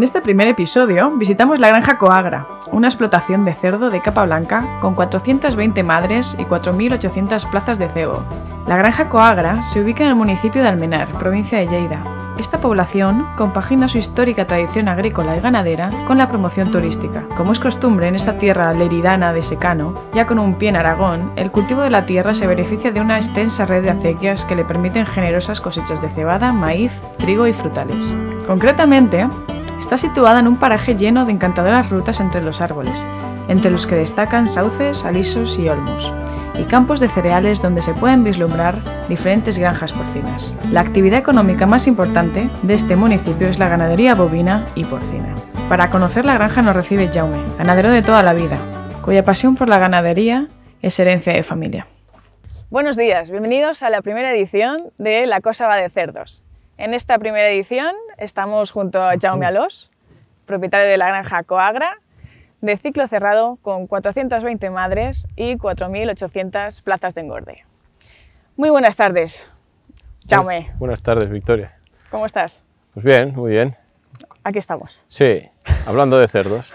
este primer episodio visitamos la granja Coagra, una explotación de cerdo de capa blanca con 420 madres y 4.800 plazas de cebo. La granja Coagra se ubica en el municipio de Almenar, provincia de Lleida. Esta población compagina su histórica tradición agrícola y ganadera con la promoción turística. Como es costumbre en esta tierra leridana de secano, ya con un pie en Aragón, el cultivo de la tierra se beneficia de una extensa red de acequias que le permiten generosas cosechas de cebada, maíz, trigo y frutales. Concretamente, está situada en un paraje lleno de encantadoras rutas entre los árboles, entre los que destacan sauces, alisos y olmos, y campos de cereales donde se pueden vislumbrar diferentes granjas porcinas. La actividad económica más importante de este municipio es la ganadería bovina y porcina. Para conocer la granja nos recibe Jaume, ganadero de toda la vida, cuya pasión por la ganadería es herencia de familia. Buenos días, bienvenidos a la primera edición de La Cosa va de Cerdos. En esta primera edición estamos junto a Jaume Alós, propietario de la granja Coagra, de ciclo cerrado con 420 madres y 4.800 plazas de engorde. Muy buenas tardes, Jaume. Buenas tardes, Victoria. ¿Cómo estás? Pues bien, muy bien. Aquí estamos. Sí, hablando de cerdos.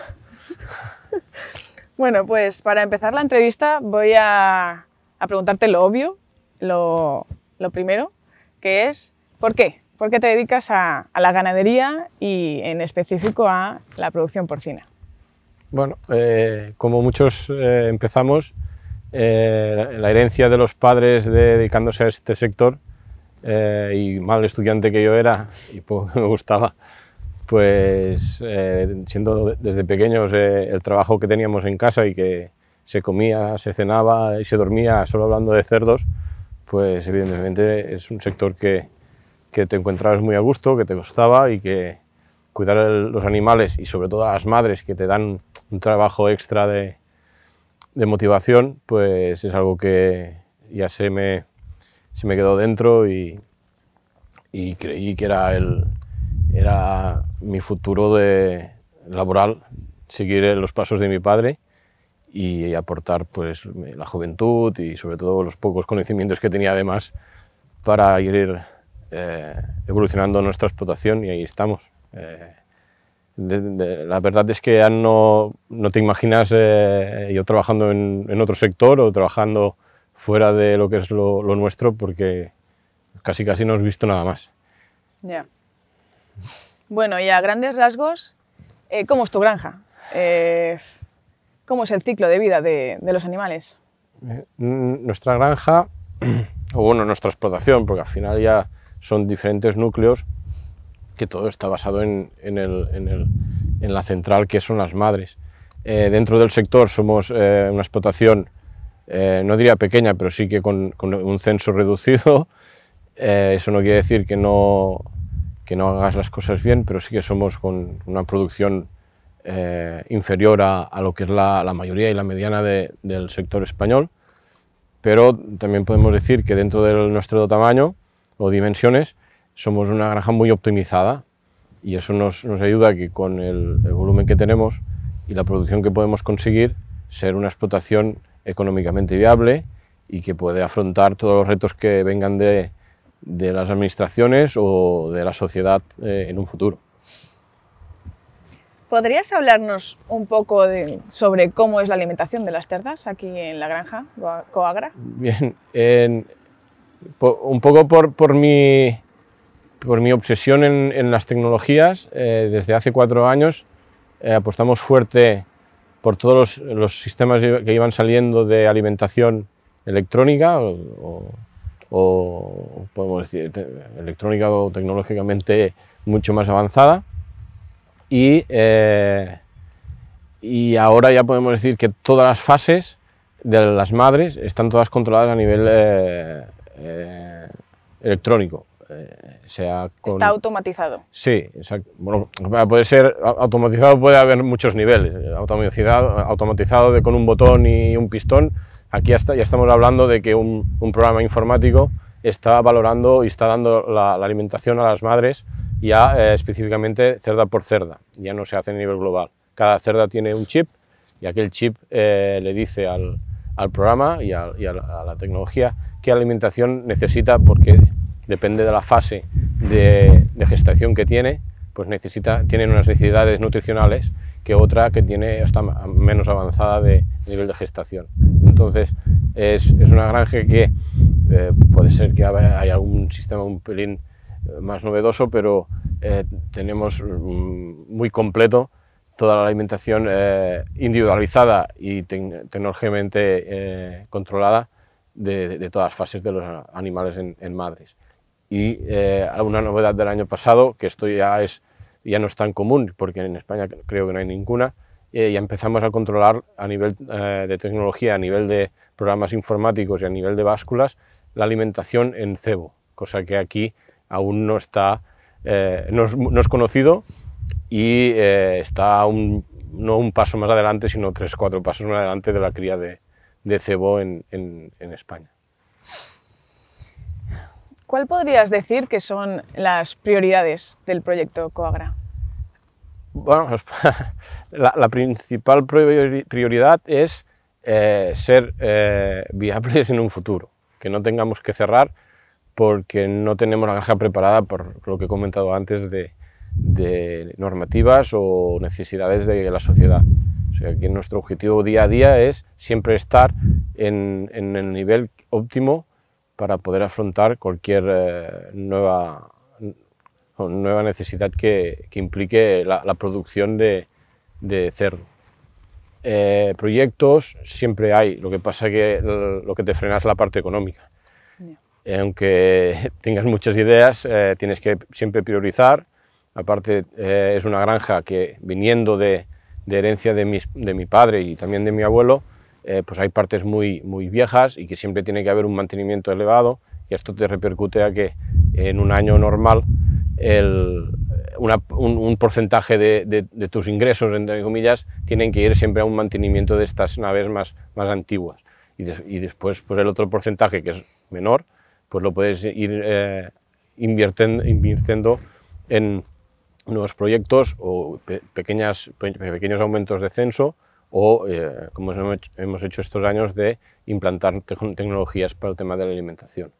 Bueno, pues para empezar la entrevista voy a preguntarte lo obvio, lo primero, que es ¿por qué? ¿Por qué te dedicas a la ganadería y en específico a la producción porcina? Bueno, como muchos empezamos, la herencia de los padres dedicándose a este sector, y mal estudiante que yo era y poco me gustaba, pues siendo desde pequeños el trabajo que teníamos en casa y que se comía, se cenaba y se dormía solo hablando de cerdos, pues evidentemente es un sector que te encontrabas muy a gusto, que te gustaba y que cuidar los animales y sobre todo a las madres que te dan un trabajo extra de motivación, pues es algo que ya se me quedó dentro y creí que era mi futuro laboral, seguir los pasos de mi padre y aportar pues la juventud y sobre todo los pocos conocimientos que tenía además para ir evolucionando nuestra explotación, y ahí estamos. La verdad es que ya no te imaginas yo trabajando en otro sector o trabajando fuera de lo que es lo nuestro, porque casi no has visto nada más. Ya. Bueno, y a grandes rasgos, ¿cómo es tu granja? ¿Cómo es el ciclo de vida de los animales? Nuestra granja, o bueno, nuestra explotación, porque al final ya son diferentes núcleos, que todo está basado en la central, que son las madres. Dentro del sector somos una explotación, no diría pequeña, pero sí que con un censo reducido. Eso no quiere decir que no hagas las cosas bien, pero sí que somos con una producción inferior a lo que es la mayoría y la mediana del sector español, pero también podemos decir que dentro de nuestro tamaño o dimensiones somos una granja muy optimizada, y eso nos ayuda a que con el volumen que tenemos y la producción que podemos conseguir, ser una explotación económicamente viable y que puede afrontar todos los retos que vengan de las administraciones o de la sociedad en un futuro. ¿Podrías hablarnos un poco sobre cómo es la alimentación de las cerdas aquí en la granja Coagra? Bien, un poco por mi obsesión en las tecnologías, desde hace 4 años apostamos fuerte por todos los sistemas que iban saliendo de alimentación electrónica o podemos decir electrónica o tecnológicamente mucho más avanzada, y ahora ya podemos decir que todas las fases de las madres están todas controladas a nivel electrónico. Está automatizado. Sí, exacto. Bueno, puede ser automatizado, puede haber muchos niveles. Automatizado con un botón y un pistón. Aquí ya estamos hablando de que un programa informático está valorando y está dando la alimentación a las madres ya específicamente cerda por cerda. Ya no se hace a nivel global. Cada cerda tiene un chip y aquel chip le dice al programa y a la tecnología qué alimentación necesita, porque depende de la fase de gestación que tiene, pues tienen unas necesidades nutricionales que otra que está menos avanzada de nivel de gestación. Entonces es una granja que puede ser que haya algún sistema un pelín más novedoso, pero tenemos muy completo toda la alimentación individualizada y tecnológicamente controlada de todas las fases de los animales en madres. Y una novedad del año pasado, que esto ya no es tan común, porque en España creo que no hay ninguna, ya empezamos a controlar a nivel de tecnología, a nivel de programas informáticos y a nivel de básculas, la alimentación en cebo, cosa que aquí aún no está, no es conocido y está no un paso más adelante, sino 3 o 4 pasos más adelante de la cría de cebo en España. ¿Cuál podrías decir que son las prioridades del proyecto Coagra? Bueno, la principal prioridad es ser viables en un futuro, que no tengamos que cerrar porque no tenemos la granja preparada por lo que he comentado antes de normativas o necesidades de la sociedad. O sea que nuestro objetivo día a día es siempre estar en el nivel óptimo para poder afrontar cualquier nueva necesidad que implique la producción de cerdo. Proyectos siempre hay, lo que pasa que lo que te frena es la parte económica. Aunque tengas muchas ideas, tienes que siempre priorizar. Aparte, es una granja que, viniendo de herencia de mi padre y también de mi abuelo, pues hay partes muy viejas y que siempre tiene que haber un mantenimiento elevado, y esto te repercute a que en un año normal un porcentaje de tus ingresos, entre comillas, tienen que ir siempre a un mantenimiento de estas naves más antiguas, y después pues el otro porcentaje, que es menor, pues lo puedes ir invirtiendo en nuevos proyectos o pequeños aumentos de censo, o como hemos hecho estos años, de implantar tecnologías para el tema de la alimentación.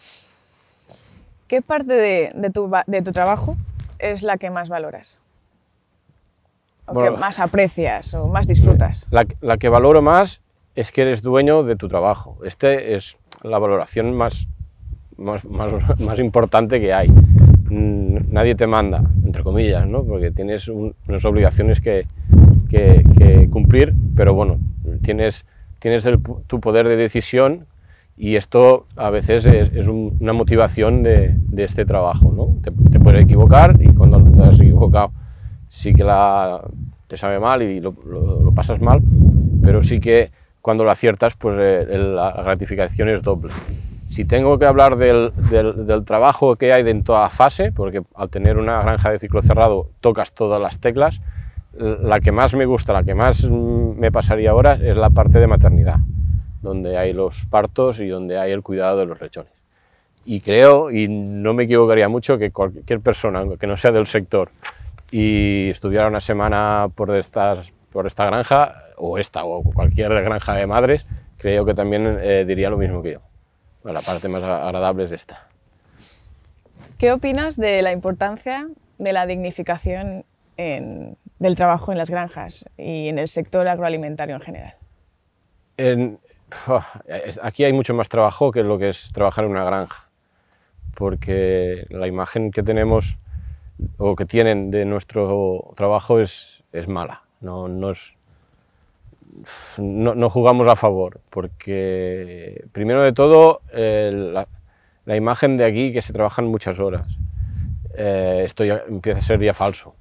¿Qué parte de tu trabajo es la que más valoras? ¿O que más aprecias o más disfrutas? La que valoro más es que eres dueño de tu trabajo. Es la valoración más importante que hay. Nadie te manda, entre comillas, ¿no? Porque tienes unas obligaciones que cumplir, pero bueno, tienes tu poder de decisión, y esto a veces es una motivación de este trabajo, ¿no? Te puedes equivocar, y cuando te has equivocado sí que te sabe mal y lo pasas mal, pero sí que cuando lo aciertas, pues la gratificación es doble. Si tengo que hablar del trabajo que hay en toda fase, porque al tener una granja de ciclo cerrado tocas todas las teclas, la que más me gusta, la que más me pasaría ahora, es la parte de maternidad, donde hay los partos y donde hay el cuidado de los lechones. Y creo, y no me equivocaría mucho, que cualquier persona que no sea del sector y estuviera una semana por esta granja, o cualquier granja de madres, creo que también diría lo mismo que yo. La parte más agradable es esta. ¿Qué opinas de la importancia de la dignificación del trabajo en las granjas y en el sector agroalimentario en general? Aquí hay mucho más trabajo que lo que es trabajar en una granja, porque la imagen que tenemos o que tienen de nuestro trabajo es mala. No jugamos a favor, porque primero de todo la imagen de aquí, que se trabajan muchas horas, esto ya empieza a ser ya falso.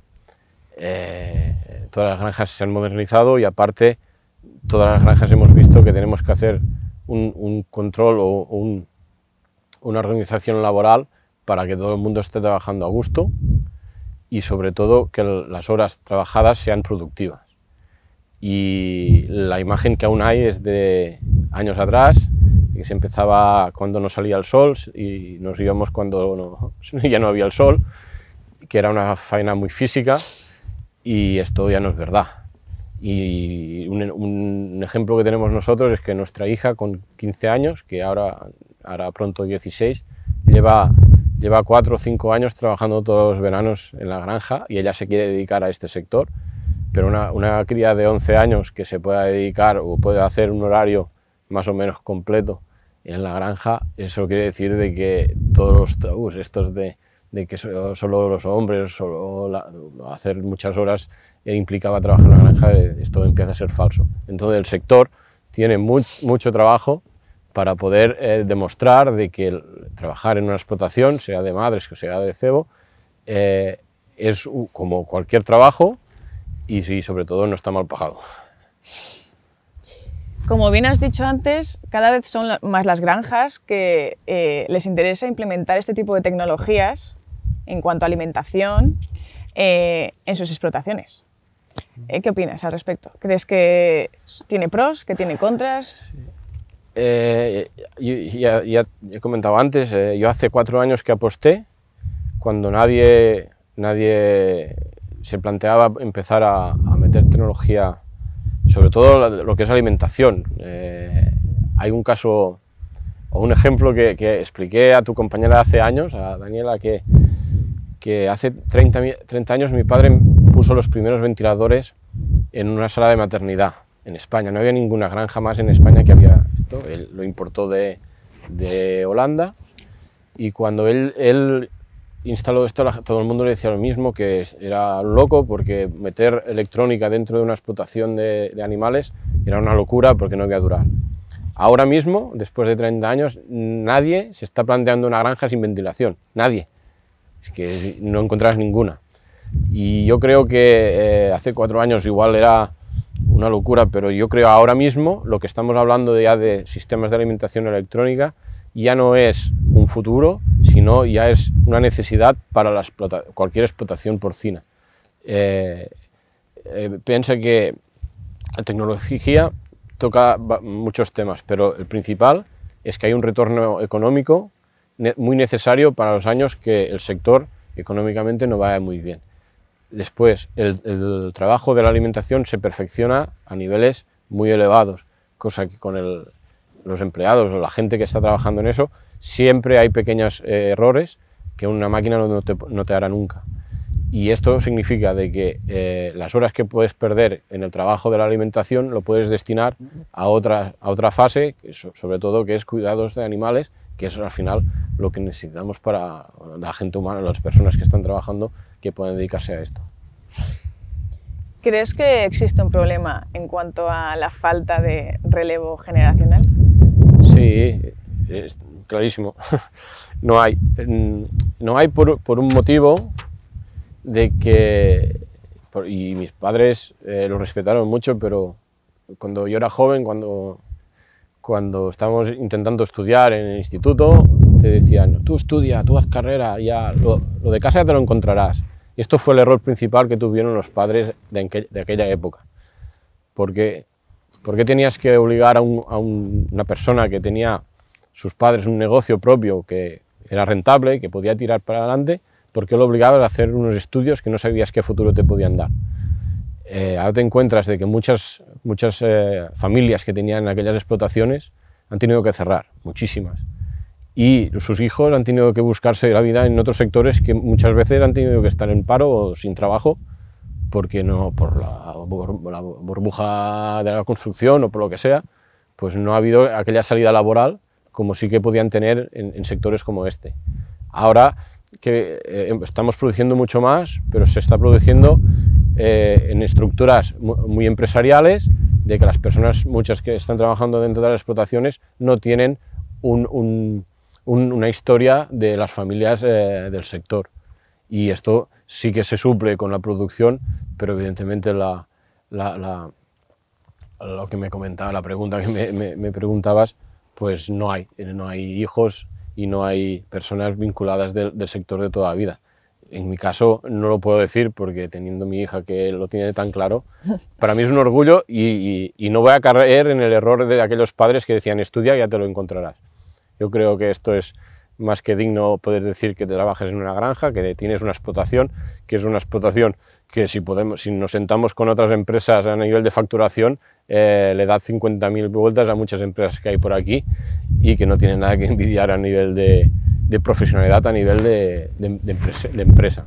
Todas las granjas se han modernizado, y aparte todas las granjas hemos visto que tenemos que hacer un control o una organización laboral para que todo el mundo esté trabajando a gusto, y sobre todo que las horas trabajadas sean productivas. Y la imagen que aún hay es de años atrás, que se empezaba cuando no salía el sol y nos íbamos cuando ya no había el sol, que era una faena muy física, y esto ya no es verdad. Y un ejemplo que tenemos nosotros es que nuestra hija, con 15 años, que ahora pronto 16, lleva lleva 4 o 5 años trabajando todos los veranos en la granja y ella se quiere dedicar a este sector, pero una cría de 11 años que se pueda dedicar o puede hacer un horario más o menos completo en la granja, eso quiere decir de que todos los tabús estos de que solo los hombres, hacer muchas horas implicaba trabajar en la granja, esto empieza a ser falso. Entonces el sector tiene mucho trabajo para poder demostrar de que trabajar en una explotación, sea de madres o sea de cebo, es como cualquier trabajo y sobre todo no está mal pagado. Como bien has dicho antes, cada vez son más las granjas que les interesa implementar este tipo de tecnologías en cuanto a alimentación en sus explotaciones. ¿Qué opinas al respecto? ¿Crees que tiene pros, que tiene contras? Ya he comentado antes, yo hace 4 años que aposté, cuando nadie se planteaba empezar a meter tecnología, sobre todo lo que es alimentación. Hay un caso o un ejemplo que expliqué a tu compañera hace años, a Daniela, que hace 30 años mi padre puso los primeros ventiladores en una sala de maternidad en España. No había ninguna granja más en España que había esto. Él lo importó de Holanda, y cuando él instaló esto, todo el mundo le decía lo mismo, que era loco porque meter electrónica dentro de una explotación de animales era una locura porque no iba a durar. Ahora mismo, después de 30 años, nadie se está planteando una granja sin ventilación, nadie. Es que no encontrarás ninguna. Y yo creo que hace 4 años igual era una locura, pero yo creo ahora mismo lo que estamos hablando ya de sistemas de alimentación electrónica ya no es un futuro, sino ya es una necesidad para cualquier explotación porcina. Piensa que la tecnología toca muchos temas, pero el principal es que hay un retorno económico muy necesario para los años que el sector económicamente no vaya muy bien. Después, el trabajo de la alimentación se perfecciona a niveles muy elevados, cosa que con los empleados o la gente que está trabajando en eso, siempre hay pequeños errores que una máquina no te hará nunca. Y esto significa de que las horas que puedes perder en el trabajo de la alimentación lo puedes destinar a otra fase, sobre todo que es cuidados de animales, que es al final lo que necesitamos para la gente humana, las personas que están trabajando, que pueden dedicarse a esto. ¿Crees que existe un problema en cuanto a la falta de relevo generacional? Sí, es clarísimo. No hay por un motivo de que, y mis padres lo respetaron mucho, pero cuando yo era joven, cuando estábamos intentando estudiar en el instituto, te decían, tú estudia, tú haz carrera, ya lo de casa ya te lo encontrarás. Y esto fue el error principal que tuvieron los padres de aquella época. ¿Por qué tenías que obligar a una persona que tenía sus padres un negocio propio que era rentable, que podía tirar para adelante, por qué lo obligabas a hacer unos estudios que no sabías qué futuro te podían dar? Ahora te encuentras de que muchas familias que tenían aquellas explotaciones han tenido que cerrar, muchísimas. Y sus hijos han tenido que buscarse la vida en otros sectores que muchas veces han tenido que estar en paro o sin trabajo, porque no, por la burbuja de la construcción o por lo que sea, pues no ha habido aquella salida laboral como sí que podían tener en sectores como este. Ahora que estamos produciendo mucho más, pero se está produciendo en estructuras muy empresariales, de que las personas, muchas que están trabajando dentro de las explotaciones, no tienen una historia de las familias del sector. Y esto sí que se suple con la producción, pero evidentemente lo que me comentaba, la pregunta que me preguntabas, pues no hay hijos y no hay personas vinculadas del sector de toda la vida. En mi caso no lo puedo decir porque teniendo mi hija que lo tiene tan claro, para mí es un orgullo y no voy a caer en el error de aquellos padres que decían estudia y ya te lo encontrarás. Yo creo que esto es más que digno poder decir que trabajes en una granja, que tienes una explotación, que es una explotación que si nos sentamos con otras empresas a nivel de facturación, le da 50.000 vueltas a muchas empresas que hay por aquí y que no tienen nada que envidiar a nivel de de profesionalidad a nivel de empresa.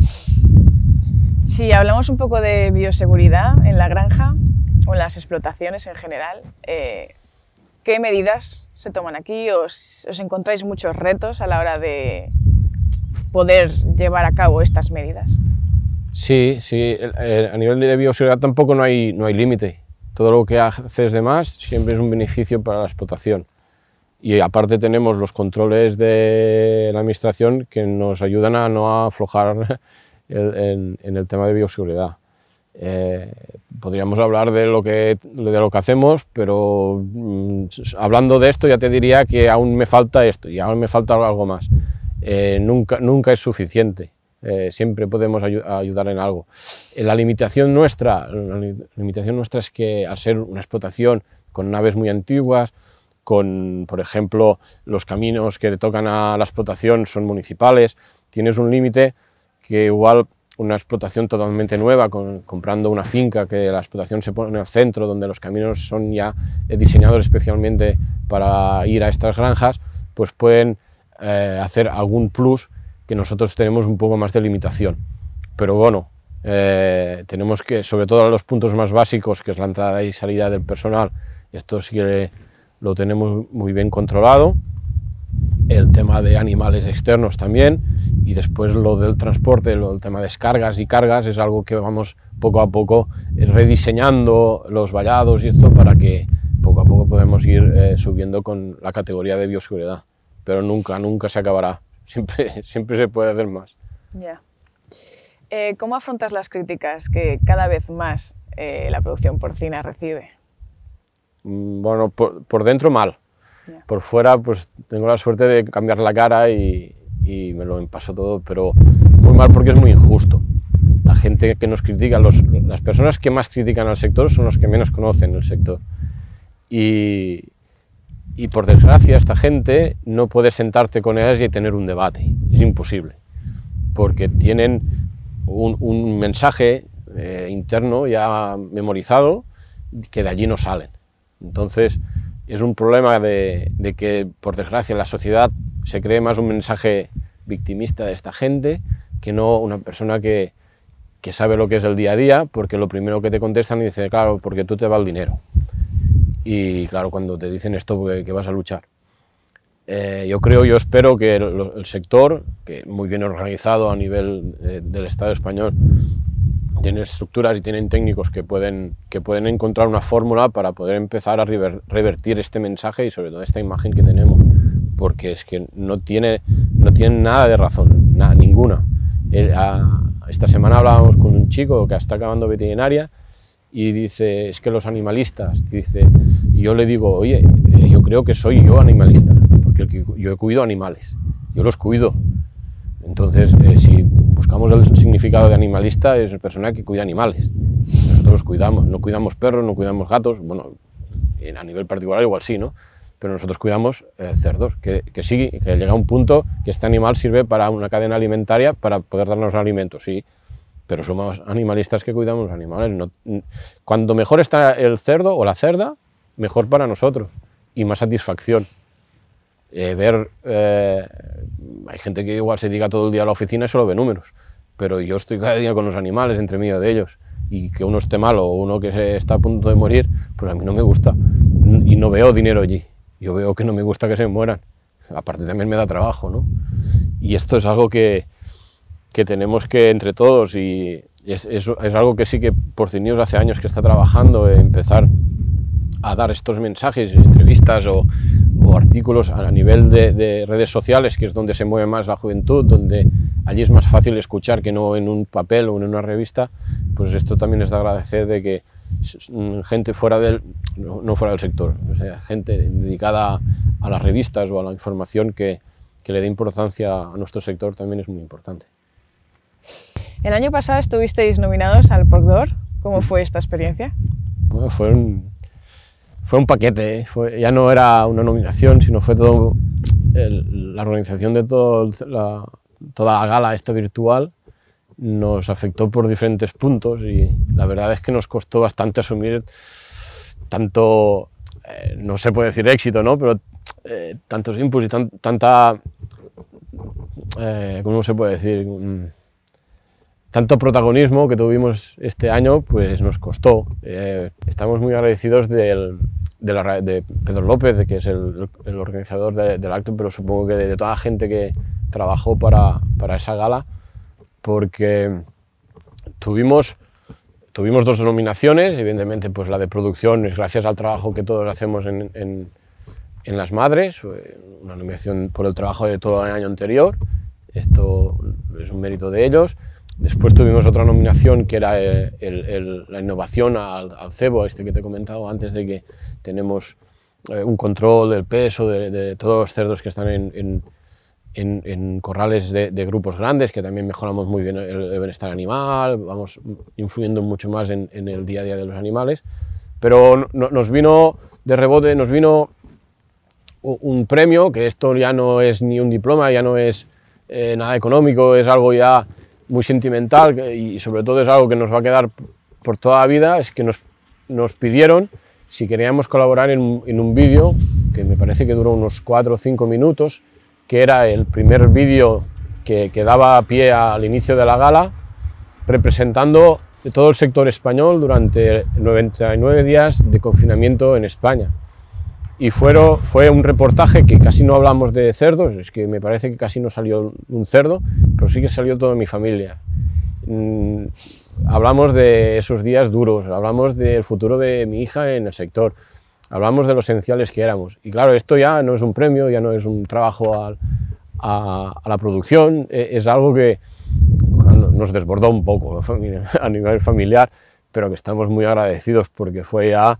Si hablamos un poco de bioseguridad en la granja o en las explotaciones en general, ¿qué medidas se toman aquí? ¿Os encontráis muchos retos a la hora de poder llevar a cabo estas medidas? Sí, a nivel de bioseguridad tampoco no hay límite. Todo lo que haces de más siempre es un beneficio para la explotación. Y aparte tenemos los controles de la administración que nos ayudan a no aflojar en el tema de bioseguridad. Podríamos hablar de lo que hacemos, pero hablando de esto ya te diría que aún me falta esto y aún me falta algo más. Nunca es suficiente. Siempre podemos ayudar en algo. La limitación nuestra es que al ser una explotación con naves muy antiguas, por ejemplo, los caminos que tocan a la explotación son municipales, tienes un límite que igual una explotación totalmente nueva, comprando una finca que la explotación se pone en el centro, donde los caminos son ya diseñados especialmente para ir a estas granjas, pues pueden hacer algún plus que nosotros tenemos un poco más de limitación. Pero bueno, tenemos que, sobre todo a los puntos más básicos, que es la entrada y salida del personal, esto sí que lo tenemos muy bien controlado. El tema de animales externos también, y después lo del transporte, el tema de descargas y cargas, es algo que vamos poco a poco rediseñando los vallados y esto para que poco a poco podamos ir subiendo con la categoría de bioseguridad, pero nunca se acabará. Siempre se puede hacer más. Yeah. ¿Cómo afrontas las críticas que cada vez más la producción porcina recibe? Bueno, por dentro mal. Yeah. Por fuera pues tengo la suerte de cambiar la cara y me lo empaso todo, pero muy mal porque es muy injusto. La gente que nos critica, las personas que más critican al sector son los que menos conocen el sector. Y por desgracia esta gente no puedes sentarte con ellas y tener un debate, es imposible, porque tienen un mensaje interno ya memorizado que de allí no salen. Entonces es un problema de que por desgracia en la sociedad se cree más un mensaje victimista de esta gente que no una persona que sabe lo que es el día a día, porque lo primero que te contestan y dicen, claro, porque tú te va el dinero. Y claro, cuando te dicen esto, que vas a luchar. Yo espero que el sector, que muy bien organizado a nivel del Estado español, tiene estructuras y tienen técnicos que pueden encontrar una fórmula para poder empezar a revertir este mensaje y sobre todo esta imagen que tenemos, porque es que no tiene nada de razón, ninguna. Esta semana hablábamos con un chico que está acabando veterinaria y dice, es que los animalistas, dice, y yo le digo, oye, yo creo que soy yo animalista, porque yo cuido animales, yo los cuido. Entonces, si buscamos el significado de animalista, es una persona que cuida animales. Nosotros los cuidamos, no cuidamos perros, no cuidamos gatos, bueno, a nivel particular igual sí, ¿no? Pero nosotros cuidamos cerdos, que sí, que llega a un punto que este animal sirve para una cadena alimentaria para poder darnos alimentos, sí. Pero somos animalistas que cuidamos los animales. Cuanto mejor está el cerdo o la cerda, mejor para nosotros y más satisfacción. Hay gente que igual se dedica todo el día a la oficina y solo ve números, pero yo estoy cada día con los animales, entre medio de ellos, y que uno esté malo o uno que está a punto de morir, pues a mí no me gusta y no veo dinero allí. Yo veo que no me gusta que se mueran. Aparte también me da trabajo, ¿no? Y esto es algo que tenemos que entre todos, y es algo que sí que Porcinews hace años que está trabajando, empezar a dar estos mensajes, entrevistas o artículos a nivel de redes sociales, que es donde se mueve más la juventud, donde allí es más fácil escuchar que no en un papel o en una revista. Pues esto también es de agradecer, de que gente fuera no fuera del sector, o sea, gente dedicada a las revistas o a la información que le dé importancia a nuestro sector también es muy importante. El año pasado estuvisteis nominados al Porc d'Or. ¿Cómo fue esta experiencia? Bueno, fue un paquete, ya no era una nominación, sino fue todo la organización de toda la gala esta virtual. Nos afectó por diferentes puntos y la verdad es que nos costó bastante asumir tanto, no se puede decir éxito, ¿no? Pero tantos inputs y tanta ¿cómo se puede decir? Tanto protagonismo que tuvimos este año, pues nos costó. Estamos muy agradecidos de Pedro López, que es el organizador del acto, pero supongo que de toda la gente que trabajó para esa gala, porque tuvimos dos nominaciones. Evidentemente, pues la de producción es gracias al trabajo que todos hacemos en Las Madres, una nominación por el trabajo de todo el año anterior. Esto es un mérito de ellos. Después tuvimos otra nominación que era la innovación al cebo, este que te he comentado antes, de que tenemos un control del peso de todos los cerdos que están en corrales de grupos grandes, que también mejoramos muy bien el bienestar animal, vamos influyendo mucho más en el día a día de los animales. Pero nos vino de rebote, nos vino un premio, que esto ya no es ni un diploma, ya no es nada económico, es algo ya muy sentimental, y sobre todo es algo que nos va a quedar por toda la vida. Es que nos pidieron si queríamos colaborar en un vídeo que me parece que duró unos 4 o 5 minutos, que era el primer vídeo que daba pie al inicio de la gala, representando todo el sector español durante 99 días de confinamiento en España. Y fue un reportaje que casi no hablamos de cerdos, es que me parece que casi no salió un cerdo, pero sí que salió toda mi familia. Hablamos de esos días duros, hablamos del futuro de mi hija en el sector, hablamos de lo esenciales que éramos. Y claro, esto ya no es un premio, ya no es un trabajo a la producción, es algo que nos desbordó un poco a nivel familiar, pero que estamos muy agradecidos, porque fue ya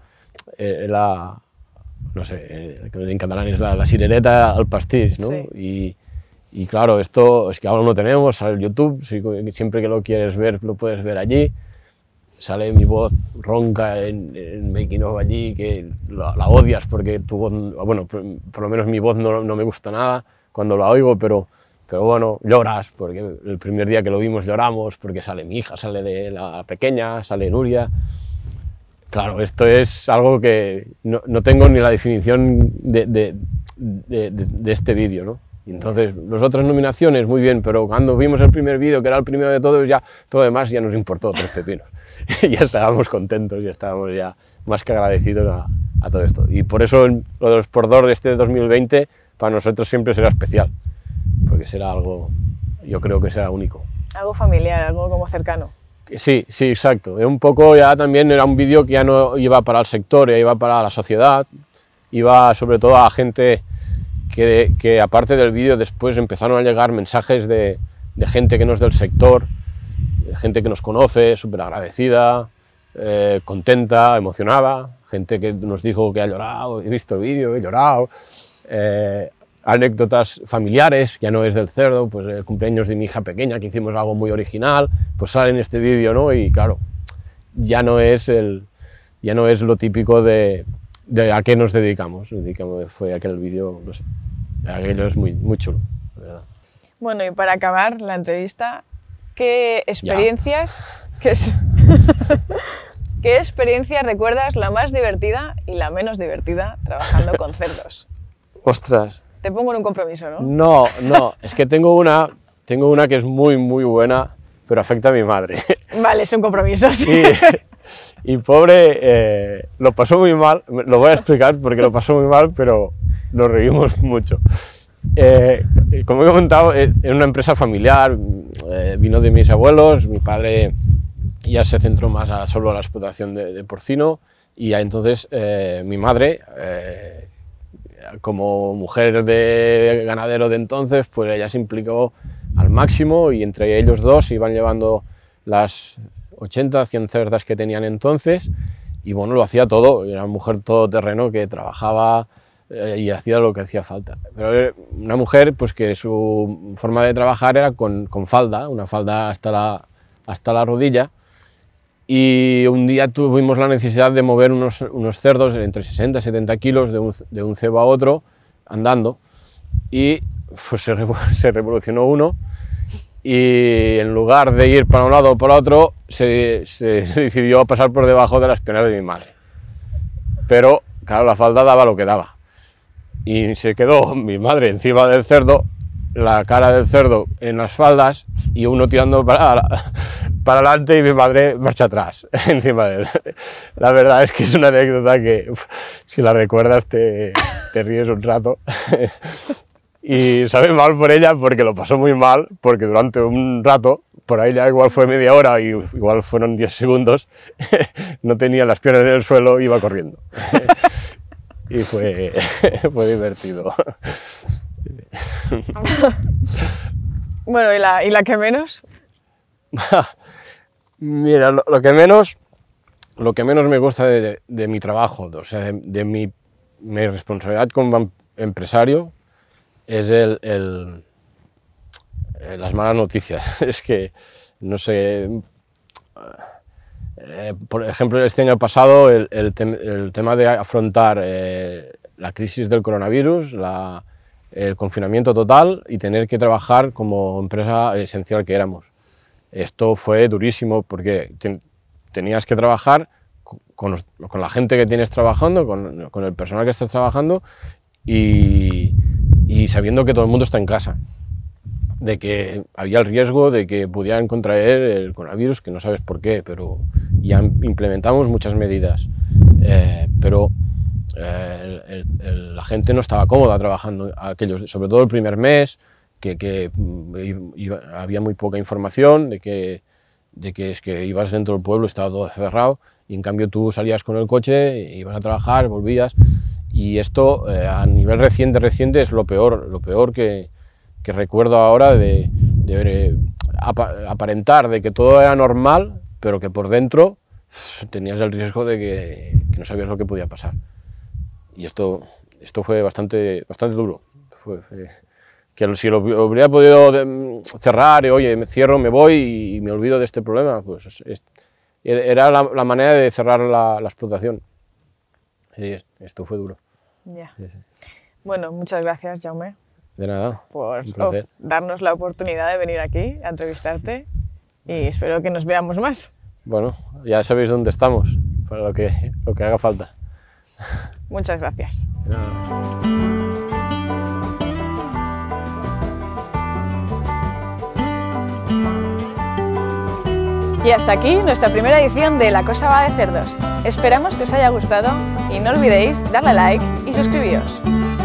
no sé, en catalán es la cirereta al pastís, ¿no? Sí. Y claro, esto es que ahora no tenemos, sale el YouTube, siempre que lo quieres ver lo puedes ver allí, sale mi voz ronca en making of allí, que la odias porque tu voz, bueno, por lo menos mi voz no me gusta nada cuando la oigo, pero bueno, lloras, porque el primer día que lo vimos lloramos, porque sale mi hija, sale la pequeña, sale Nuria. Claro, esto es algo que no tengo ni la definición de este vídeo, ¿no? Y entonces, las otras nominaciones, muy bien, pero cuando vimos el primer vídeo, que era el primero de todos, ya todo lo demás ya nos importó 3 pepinos. Ya estábamos contentos, ya estábamos ya más que agradecidos a todo esto. Y por eso lo de los Sportdors de este 2020, para nosotros siempre será especial, porque será algo, yo creo que será único. Algo familiar, algo como cercano. Sí, sí, exacto. Era un poco, ya también era un vídeo que ya no iba para el sector, ya iba para la sociedad, iba sobre todo a gente que aparte del vídeo después empezaron a llegar mensajes de gente que no es del sector, de gente que nos conoce, súper agradecida, contenta, emocionada, gente que nos dijo que ha llorado, he visto el vídeo, he llorado, anécdotas familiares, ya no es del cerdo, pues el cumpleaños de mi hija pequeña, que hicimos algo muy original, pues sale en este vídeo, ¿no? Y claro, ya no es lo típico de a qué nos dedicamos. Fue aquel vídeo, no sé, aquello es muy, muy chulo, de verdad. Bueno, y para acabar la entrevista, ¿qué experiencias, qué experiencia recuerdas la más divertida y la menos divertida trabajando con cerdos? Ostras. Te pongo en un compromiso, ¿no? No, es que tengo una que es muy, muy buena, pero afecta a mi madre. Vale, es un compromiso, sí. Y pobre, lo pasó muy mal, lo voy a explicar porque lo pasó muy mal, pero nos reímos mucho. Como he comentado, es una empresa familiar, vino de mis abuelos, mi padre ya se centró más solo a la explotación de porcino, y ya entonces mi madre, como mujer de ganadero de entonces, pues ella se implicó al máximo, y entre ellos dos iban llevando las 80, 100 cerdas que tenían entonces, y bueno, lo hacía todo, era una mujer todoterreno que trabajaba y hacía lo que hacía falta. Pero una mujer pues que su forma de trabajar era con falda, una falda hasta la rodilla, y un día tuvimos la necesidad de mover unos cerdos entre 60 y 70 kilos de un cebo a otro andando, y pues se revolucionó uno, y en lugar de ir para un lado o para otro, se decidió pasar por debajo de las piernas de mi madre. Pero claro, la falda daba lo que daba, y se quedó mi madre encima del cerdo, la cara del cerdo en las faldas y uno tirando para adelante y mi madre marcha atrás, encima de él. La verdad es que es una anécdota que, si la recuerdas, te ríes un rato. Y sabe mal por ella porque lo pasó muy mal, porque durante un rato, por ahí ya igual fue media hora y igual fueron 10 segundos, no tenía las piernas en el suelo, iba corriendo. Y fue divertido. Bueno, ¿y la que menos? Mira, lo que menos me gusta de mi trabajo, o sea, de mi responsabilidad como empresario, es las malas noticias. Es que, no sé, por ejemplo, este año pasado el tema de afrontar la crisis del coronavirus, el confinamiento total y tener que trabajar como empresa esencial que éramos. Esto fue durísimo porque tenías que trabajar con la gente que tienes trabajando, con el personal que estás trabajando y sabiendo que todo el mundo está en casa, de que había el riesgo de que pudieran contraer el coronavirus, que no sabes por qué, pero ya implementamos muchas medidas, pero la gente no estaba cómoda trabajando sobre todo el primer mes, que había muy poca información, de que es que ibas dentro del pueblo, estaba todo cerrado, y en cambio tú salías con el coche, ibas a trabajar, volvías, y esto a nivel reciente es lo peor que recuerdo ahora, de aparentar de que todo era normal, pero que por dentro tenías el riesgo de que no sabías lo que podía pasar. Y esto fue bastante duro. Que si lo hubiera podido cerrar, oye, me cierro, me voy y me olvido de este problema, pues era la manera de cerrar la explotación. Sí, esto fue duro. Yeah. Sí, sí. Bueno, muchas gracias, Jaume. De nada, por un placer. Darnos la oportunidad de venir aquí a entrevistarte y espero que nos veamos más. Bueno, ya sabéis dónde estamos, para lo que haga falta. Muchas gracias. De nada. Y hasta aquí nuestra primera edición de La Cosa va de Cerdos. Esperamos que os haya gustado y no olvidéis darle like y suscribiros.